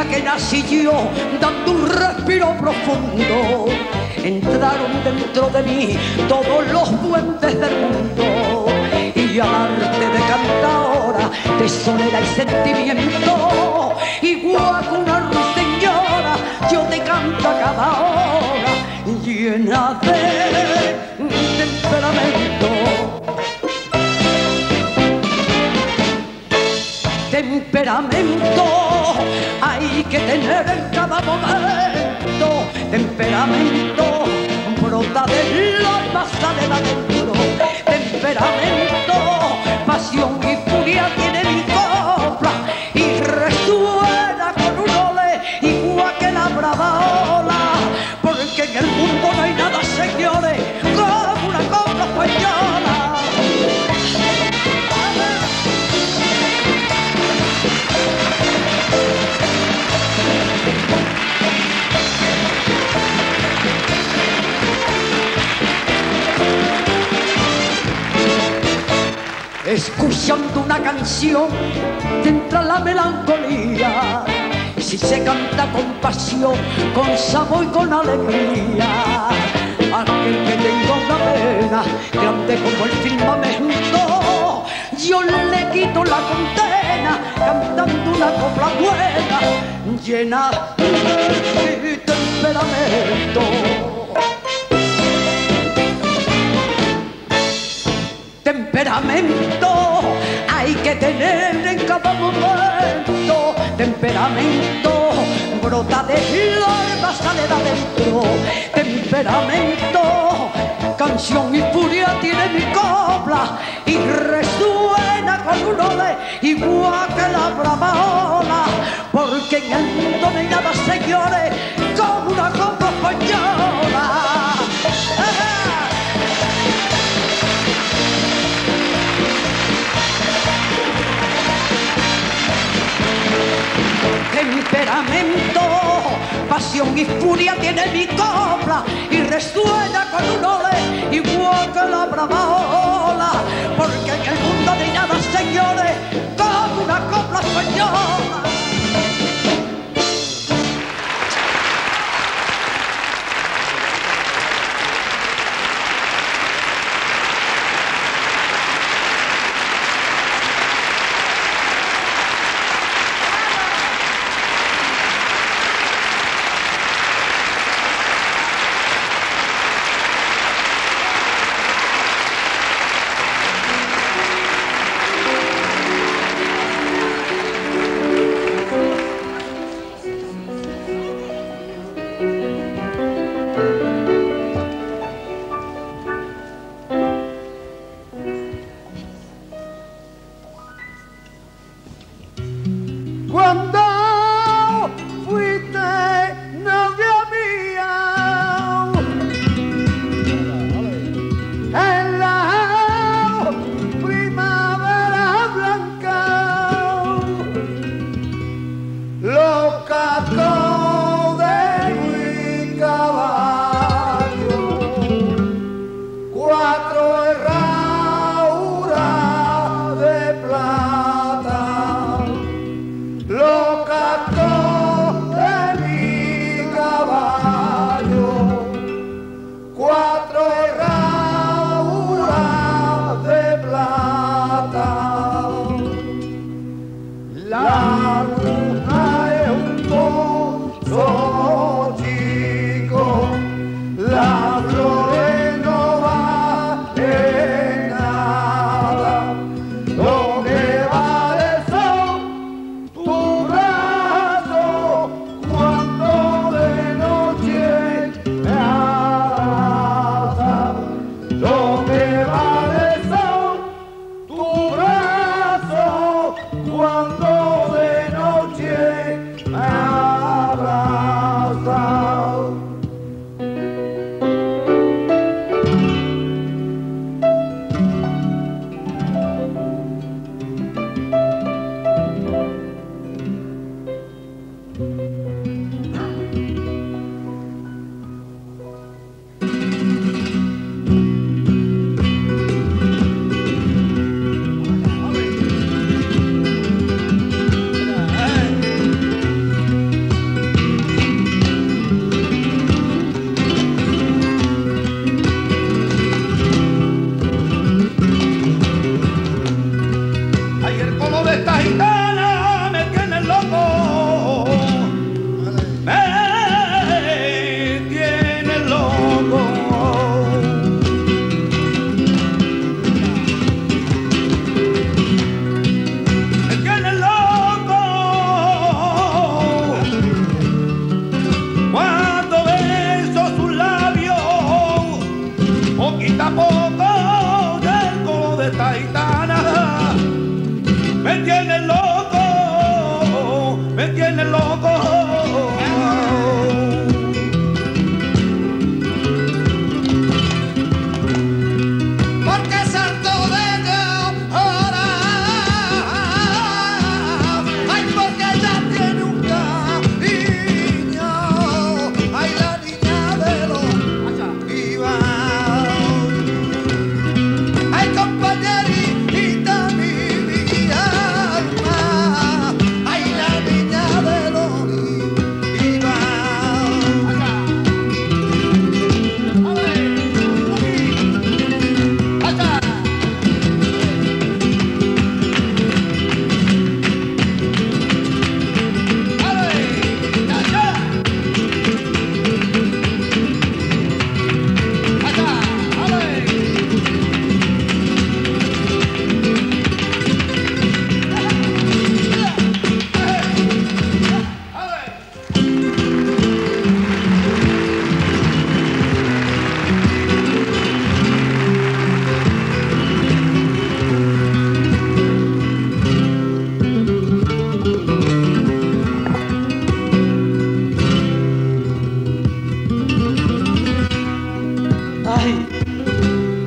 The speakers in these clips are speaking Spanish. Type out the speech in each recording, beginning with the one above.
que nací yo, dando un respiro profundo, entraron dentro de mí todos los duendes del mundo. Y al arte de cantadora, de soledad y sentimiento, igual que una ruiseñora, yo te canto a cada hora, llena de temperamento. Temperamento hay que tener en cada momento. Temperamento brota del alma, sale de adentro. Temperamento, pasión y furia tiene mi copla y resuena con un ole igual que la brava ola. Porque en el mundo no hay nada, señores, como una copla española. Escuchando una canción entra la melancolía, y si se canta con pasión, con sabor y con alegría, aquel que tenga una pena grande como el firmamento, yo le quito la condena cantando una copla buena, llena de temperamento. Temperamento hay que tener en cada momento. Temperamento brota del alma, sale de adentro. Temperamento, canción y furia tiene mi copla y resuena con un ole igual que la brava ola. Porque en el mundo no hay nada, señores, como una copla española. Temperamento, pasión y furia tiene mi copla y resuena con un ole igual que la brava ola. Porque en el mundo no hay nada, señores, como una copla española.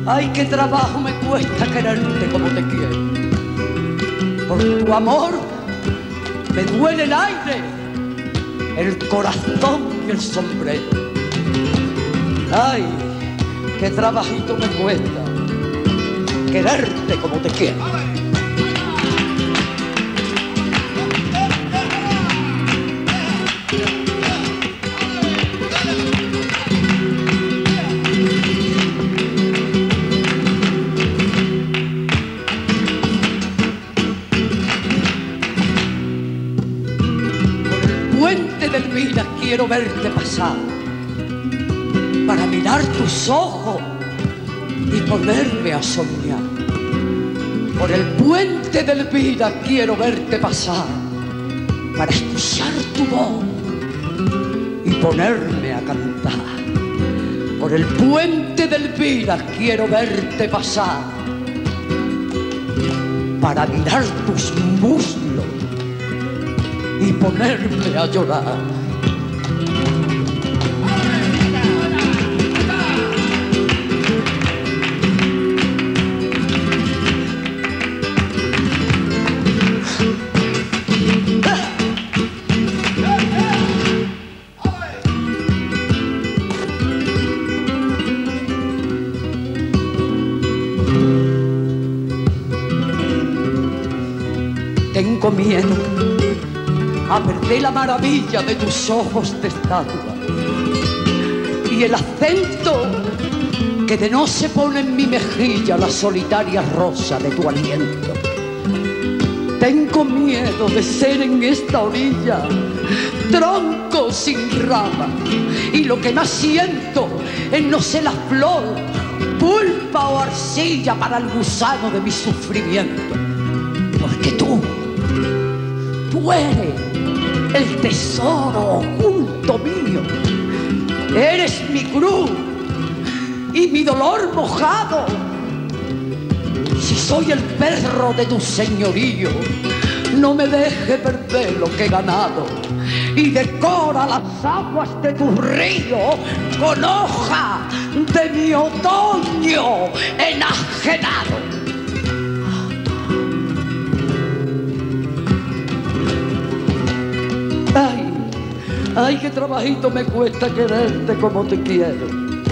Ay, qué trabajo me cuesta quererte como te quiero. Por tu amor me duele el aire, el corazón y el sombrero. Ay, qué trabajito me cuesta quererte como te quiero. Quiero verte pasar para mirar tus ojos y ponerme a soñar. Por el puente del vida quiero verte pasar para escuchar tu voz y ponerme a cantar. Por el puente del vida quiero verte pasar para mirar tus muslos y ponerme a llorar. Tengo miedo a perder la maravilla de tus ojos de estatua y el acento que de no se pone en mi mejilla la solitaria rosa de tu aliento. Tengo miedo de ser en esta orilla tronco sin rama y lo que más siento es no ser la flor, pulpa o arcilla para el gusano de mi sufrimiento. Porque tú eres el tesoro oculto mío, eres mi cruz y mi dolor mojado. Si soy el perro de tu señorío, no me deje perder lo que he ganado y decora las aguas de tu río con hoja de mi otoño enajenado. Ay, qué trabajito me cuesta quererte como te quiero.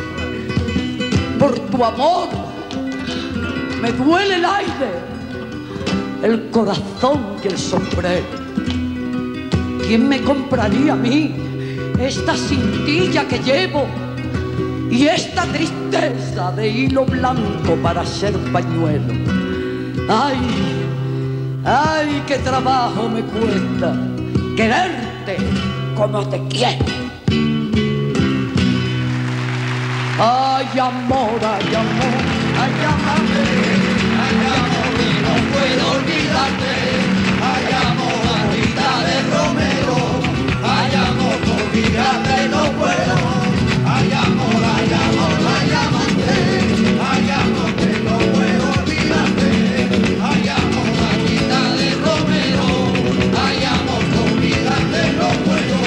Por tu amor me duele el aire, el corazón y el sombrero. ¿Quién me compraría a mí esta cintilla que llevo y esta tristeza de hilo blanco para hacer pañuelo? Ay, ay, qué trabajo me cuesta quererte como te quiero. Ay, amor, ay, amor, ay, amame, ay, amor, que no puedo olvidarte. Ay, amor, Anita de Romero, ay, amor, olvidarte no puedo. Ay, amor, ay, amor, ay, amante, ay, amor, que no puedo olvidarte. Ay, amor, Anita de Romero, ay, amor, olvidarte no puedo.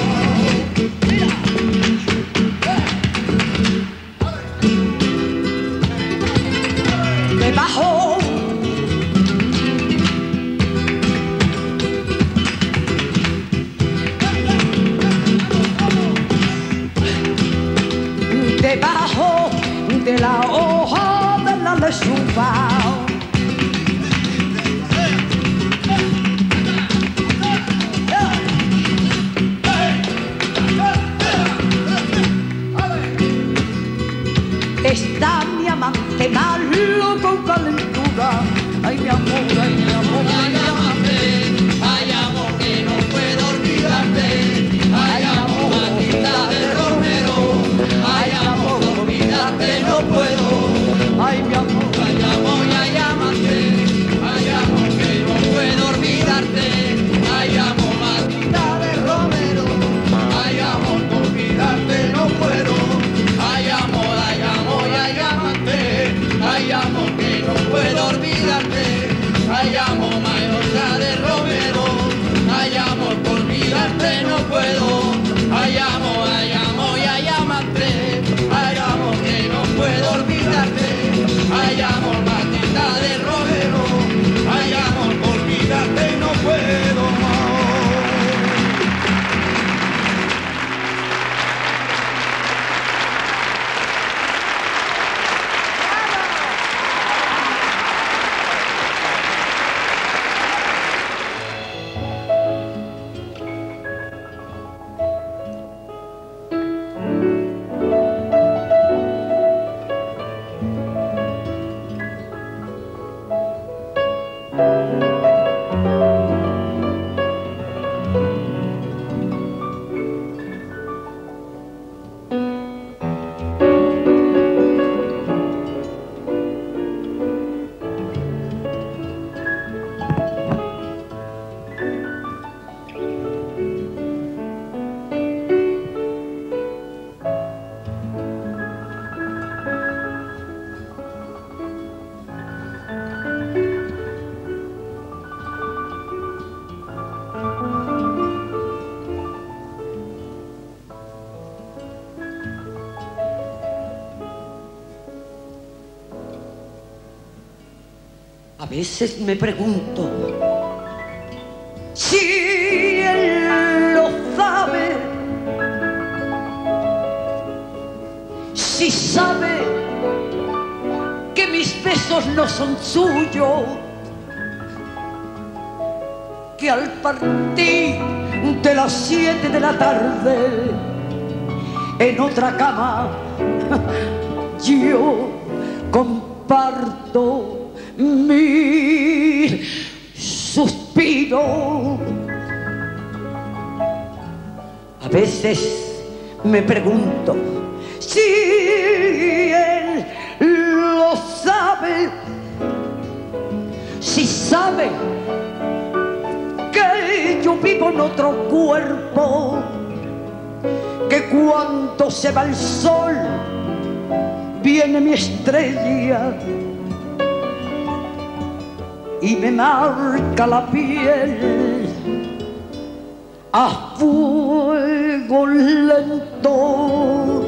Debajo de la hoja de la lechuga está mi amante malo con calentura. Ay, mi amor, ay, mi amor, ay, amante, ay, amor, que no puedo olvidarte. Ay, amor, Anita de Romero, ay, amor, olvidarte no puedo. Ay, mi amor, ay, amor, ay, amante, ay, amor, que no puedo olvidarte. Ay, amor, Anita de Romero, ay, amor, olvidarte no puedo. Ay, amor, ay, amor, ay, amor. veces me pregunto si él lo sabe, si sabe que mis besos no son suyos, que al partir de las 7 de la tarde en otra cama yo comparto mi suspiro. A veces me pregunto si él lo sabe, si sabe que yo vivo en otro cuerpo, que cuando se va el sol viene mi estrella y me marca la piel a fuego lento.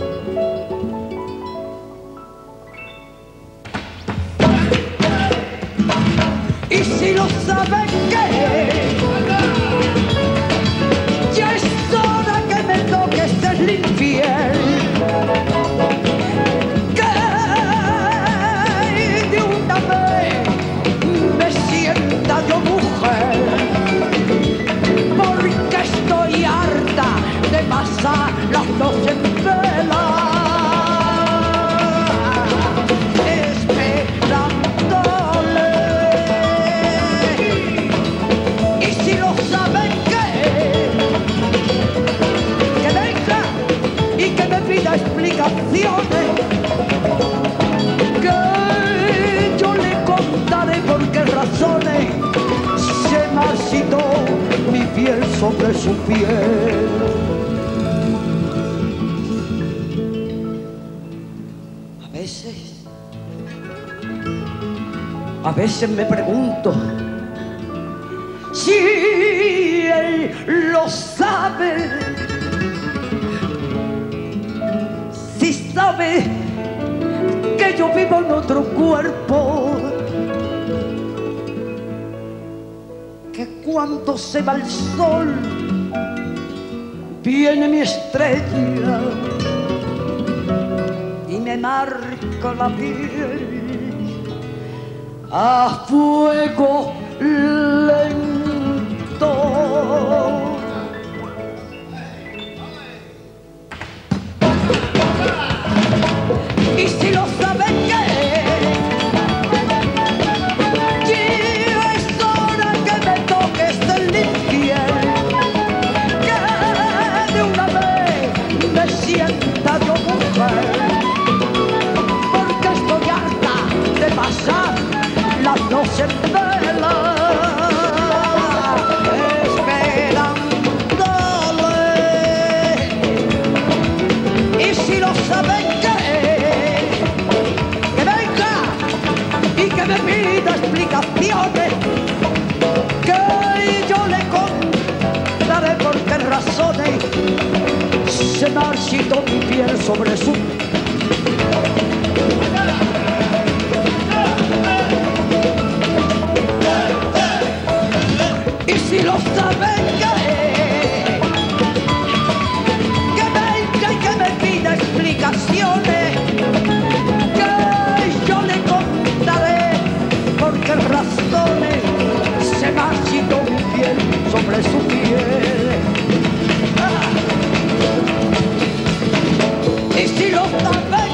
Y si lo saben que ya es hora que me toque ser infiel, que de una vez me sienta yo mujer, porque estoy harta de pasar las noches en vela esperándole. Y si lo saben que venga y que me pida explicaciones, que yo le contaré por qué razones se marchitó mi piel sobre su piel. A veces me pregunto si él lo sabe, si sabe que yo vivo en otro cuerpo, que cuando se va el sol viene mi estrella y me marca la piel a fuego lento. Y si lo saben que ya es hora que me toques el infiel, que de una vez me sienta yo mujer, porque estoy harta de pasar las noches en vela esperándole. Y si lo saben que venga y que me pida explicaciones, que yo le contaré por qué razones se marchitó mi piel sobre su. Y si lo saben que venga y que me pida explicaciones, que yo le contaré por qué razones se marchitó mi piel sobre su piel. Y si lo saben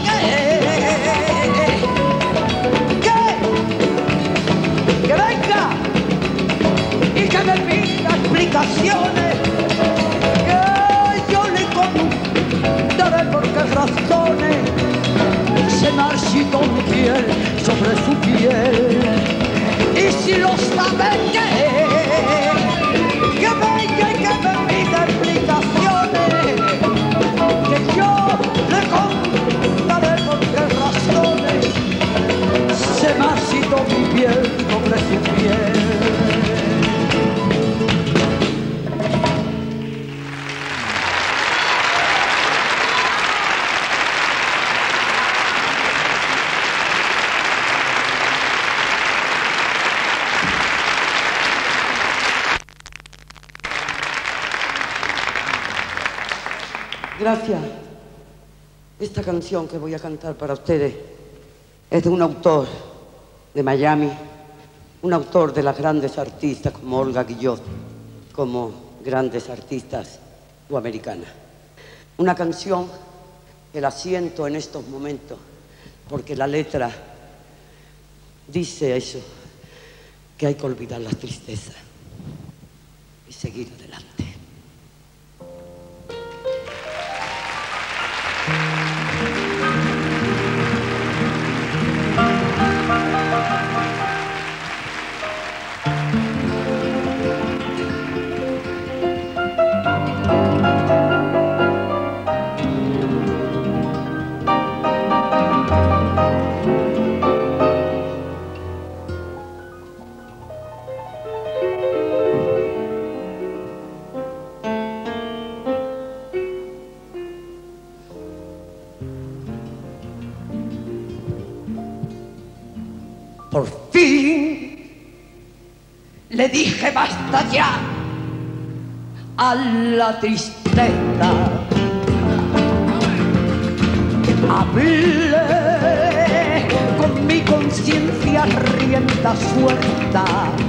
que venga y que me pida explicaciones, que yo le contaré por qué razones se marchitó mi piel sobre su piel. Y si lo saben que venga y que me pida explicaciones, que yo le contaré por qué razones se marchitó mi piel sobre su piel. gracia. Esta canción que voy a cantar para ustedes es de un autor de Miami, un autor de las grandes artistas como Olga Guillot, como grandes artistas americanas. Una canción que la siento en estos momentos porque la letra dice eso, que hay que olvidar las tristezas y seguir adelante. Por fin le dije basta ya a la tristeza. Hablé con mi conciencia rienda suelta.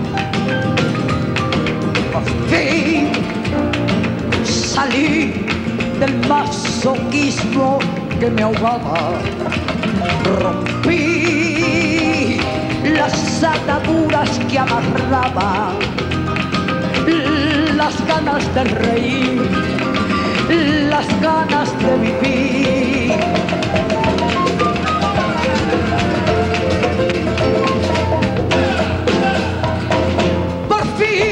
Por fin salí del masoquismo que me ahogaba. Rompí las ataduras que amarraban, las ganas de reír, las ganas de vivir. Por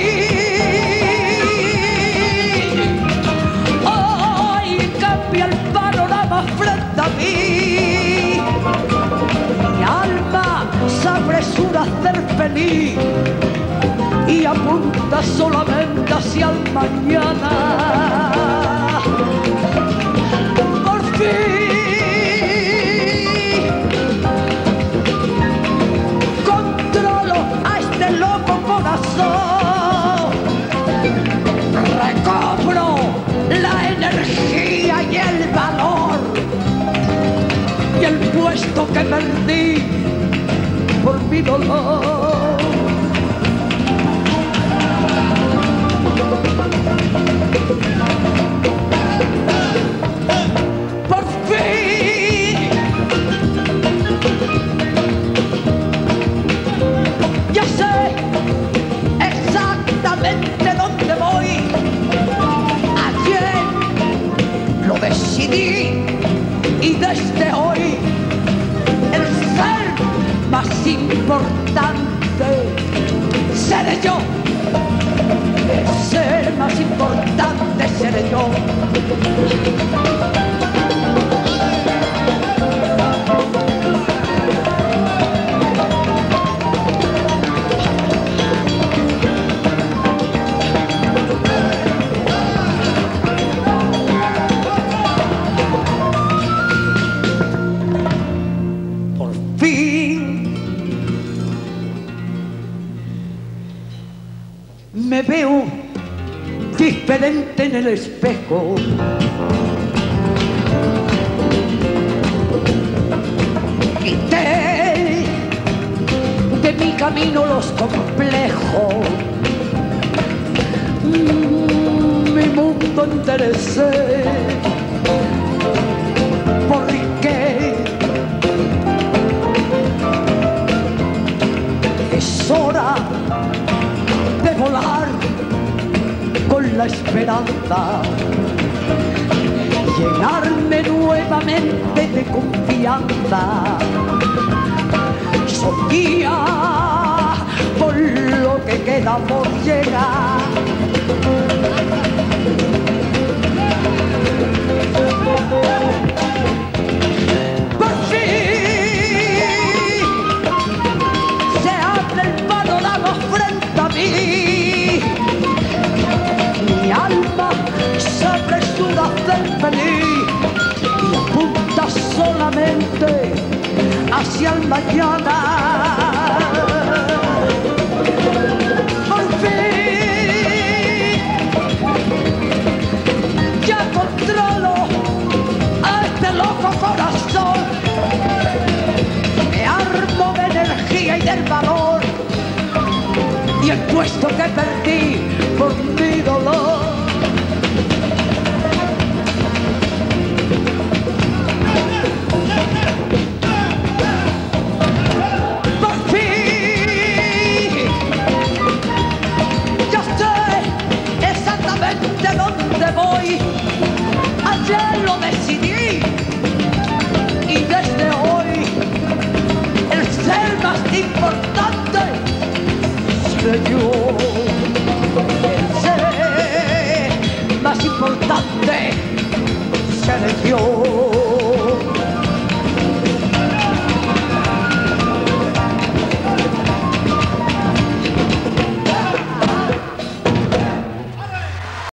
fin, hoy cambia el panorama frente a mí. Mi alma se apresura a ser feliz y apunta solamente hacia el mañana. Por fin controlo a este loco corazón, recobro la energía y el valor y el puesto que perdí por mi dolor. Por fin ya sé exactamente dónde voy. Ayer lo decidí y desde hoy el ser más importante seré yo. El ser más importante seré yo. Por fin me veo diferente en el espejo. Quité de mi camino los complejos. Mi mundo enderecé. Porque es hora de volar con la esperanza, llenarme nuevamente de confianza. Soy guía por lo que queda por llegar. Por fin se abre el panorama frente a mí. Mi alma se apresura a ser feliz y apunta solamente hacia el mañana. Por fin ya controlo puesto que perdí por mi dolor. Por fin, ya sé exactamente dónde voy. Ayer lo decidí y desde hoy el ser más importante seré yo. El ser más importante seré yo.